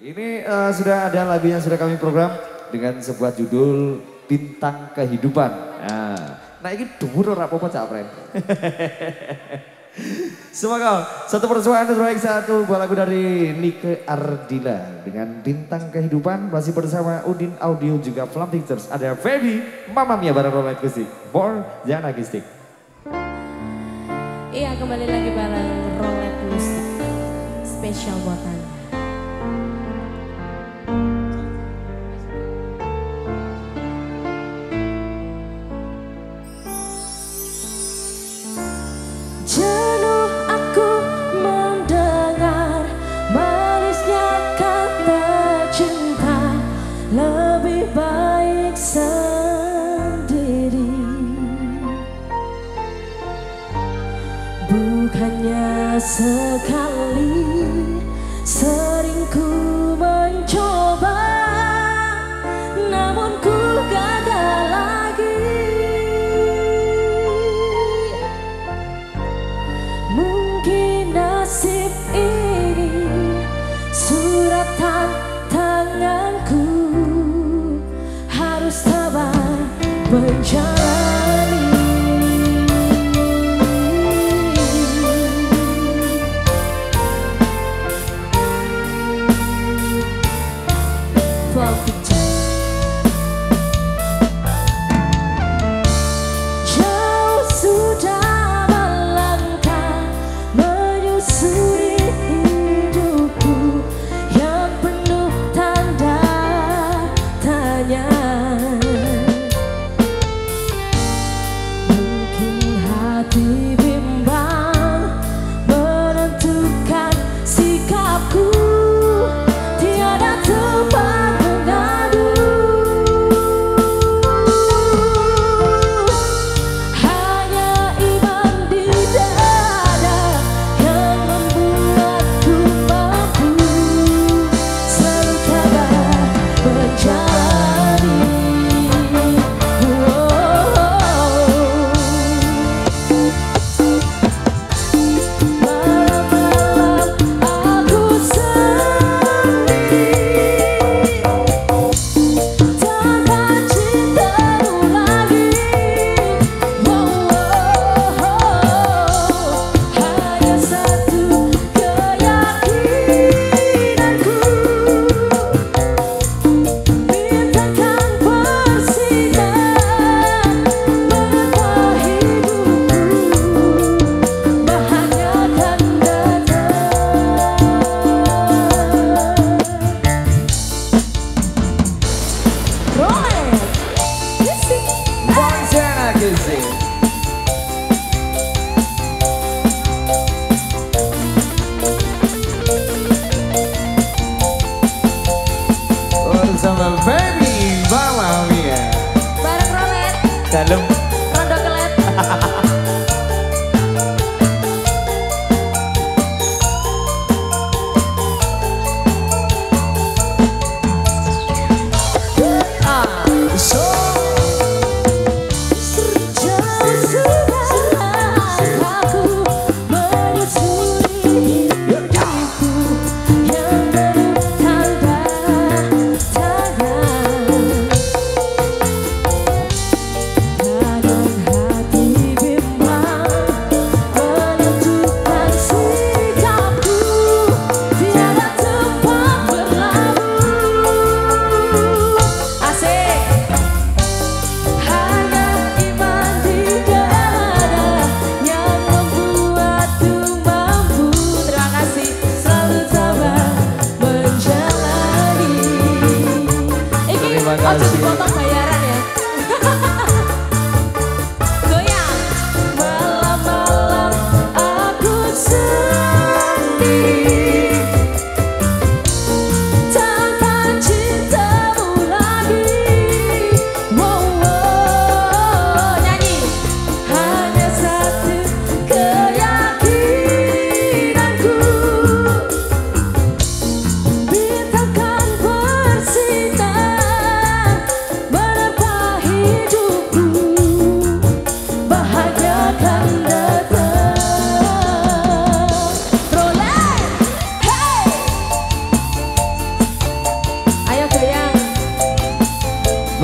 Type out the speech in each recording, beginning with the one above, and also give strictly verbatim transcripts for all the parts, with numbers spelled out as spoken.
Ini uh, sudah ada lagu yang sudah kami program dengan sebuah judul Bintang Kehidupan. Nah, nah ini dhuwur ora apa-apa Cak Pren. Semoga satu persembahan terbaik satu buah lagu dari Nike Ardila dengan Bintang Kehidupan masih bersama Udin Audio juga Flam Pictures. Ada Feby, Mama Mia bareng Rolet Kustik, Bor Jana Gistik. Iya kembali lagi bareng Rolet Kustik, spesial buat Anda. Jenuh aku mendengar manisnya kata cinta, lebih baik sendiri. Bukannya sekali sering ku mencoba, namun ku gagal lagi. Mungkin nasib ini suratan tanganku, harus sabar menjalani. Jauh sudah melangkah menyusuri hidupku yang penuh tanda tanya.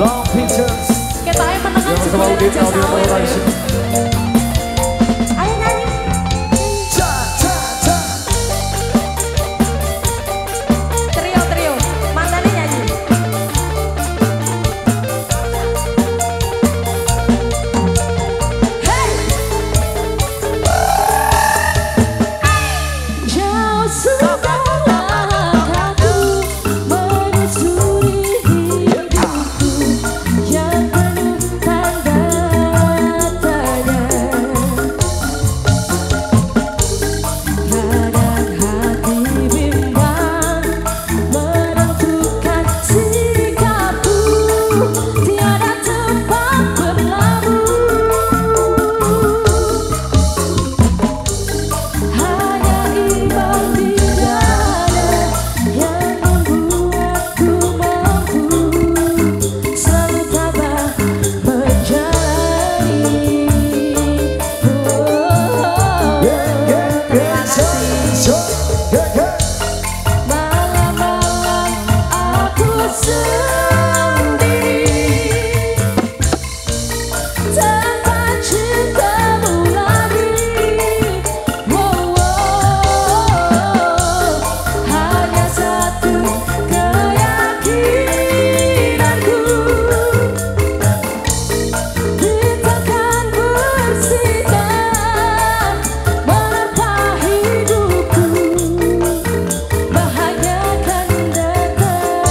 Long Pictures. Kita ayo menengah Yang sebulan Udin aja Audio sawer. Production. Ayo nyanyi. Ca, ca, ca. Trio, trio. Mantannya nyanyi. Hey! Jauh sudah langkahku menyusuri hidupku yang penuh tanda tanya. Kadang hati bimbang menentukan sikapku, tiada tempat berlabuh. Hanya imbang di dada yang membuatku mampu selalu tabah menjalani. Yeah, yeah, yeah. So, so, yeah, yeah. Malam-malam aku sendiri tanpa cintamu lagi. Wow, wow. Hanya satu keyakinanku, bintangkan bersinar menerpa hidupku, bahagia akan datang.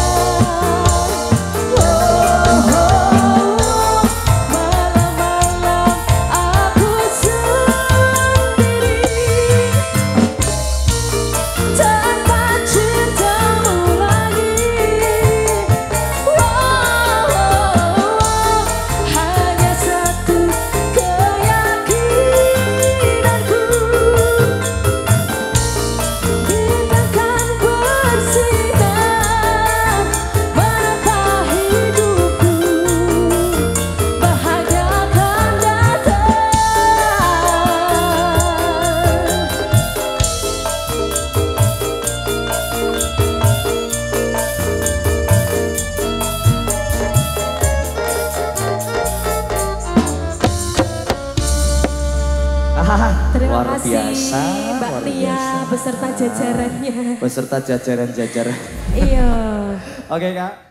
Malam-malam aku sendiri tanpa cintamu lagi. Hanya satu keyakinanku, bintangkan bersinar menerpa hidupku, bahagia akan datang. Ah, Terima luar kasih biasa, Mbak luar Tia biasa. beserta jajarannya. Beserta jajaran-jajaran. Iya. Oke, Kak.